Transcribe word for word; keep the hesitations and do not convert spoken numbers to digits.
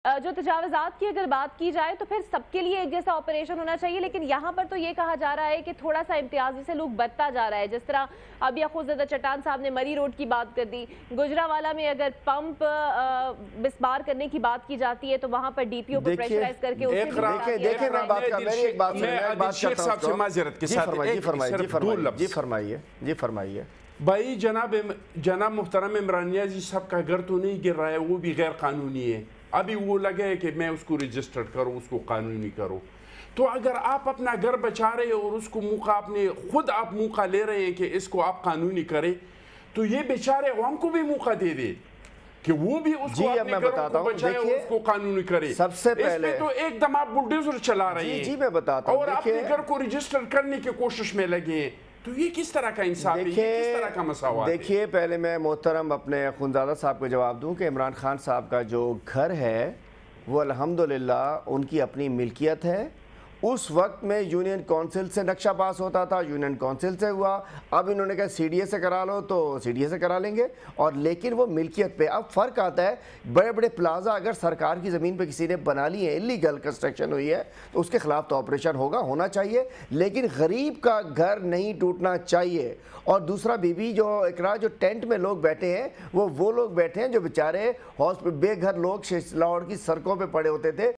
جو تجاوزات کی اگر بات کی جائے تو پھر سب کے لیے ایک جیسا آپریشن ہونا چاہیے، لیکن یہاں پر تو یہ کہا جا رہا ہے کہ تھوڑا سا امتیازی سے لوگ بڑھتا جا رہا ہے. جس طرح ابھی خود زدہ چٹان صاحب نے مری روڈ کی بات کر دی، گجراوالا میں اگر پمپ بسمار کرنے کی بات کی جاتی ہے تو وہاں پر ڈی پی او کو پریشرائز کر کے اسے دیکھیں دیکھیں میں بات کر میری ایک بات میں عادل شیخ صاحب سے معذرت کے ساتھ جی فرمائیے جی فرمائیے بھائی جناب جناب محترم عمران نیازی صاحب کا گھر تو نہیں گر رہا ہے، وہ بھی غیر قانونی ہے. ابھی وہ لگے ہے کہ میں اس کو رجسٹر کروں، اس کو قانونی کروں. تو اگر آپ اپنا گھر بچا رہے ہیں اور اس کو موقع اپنے خود آپ موقع لے رہے ہیں کہ اس کو آپ قانونی کریں، تو یہ بیچارے عوام کو بھی موقع دے دے کہ وہ بھی اس کو اپنے گھروں کو بچائے اور اس کو قانونی کرے. سب سے پہلے اس میں تو ایک دم آپ بلڈوزر چلا رہے ہیں جی میں بتاتا ہوں اور اپنے گھر کو رجسٹر کرنے کی کوشش میں لگے ہیں. تو یہ کس طرح کا انصاف ہے، یہ کس طرح کا مساوات ہے؟ دیکھیے پہلے میں محترم اپنے خونزادہ صاحب کو جواب دوں کہ عمران خان صاحب کا جو گھر ہے وہ الحمدللہ ان کی اپنی ملکیت ہے. اس وقت میں یونین کونسل سے نقشہ پاس ہوتا تھا، یونین کونسل سے ہوا. اب انہوں نے کہا سی ڈی اے سے کرا لو تو سی ڈی اے سے کرا لیں گے، اور لیکن وہ ملکیت پہ. اب فرق آتا ہے بڑے بڑے پلازا اگر سرکار کی زمین پہ کسی نے بنا لی ہے، اللیگل کنسٹرکشن ہوئی ہے، تو اس کے خلاف تو آپریشن ہوگا ہونا چاہیے، لیکن غریب کا گھر نہیں ٹوٹنا چاہیے. اور دوسرا بی بی جو اقرا جو ٹینٹ میں لوگ بیٹھے ہیں وہ وہ لوگ بیٹھے ہیں جو بیچارے بے گھر لوگ لاہور کی سڑکوں پہ پڑے ہوتے تھے.